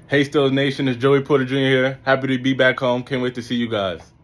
Hey Steelers Nation, it's Joey Porter Jr. here. Happy to be back home. Can't wait to see you guys.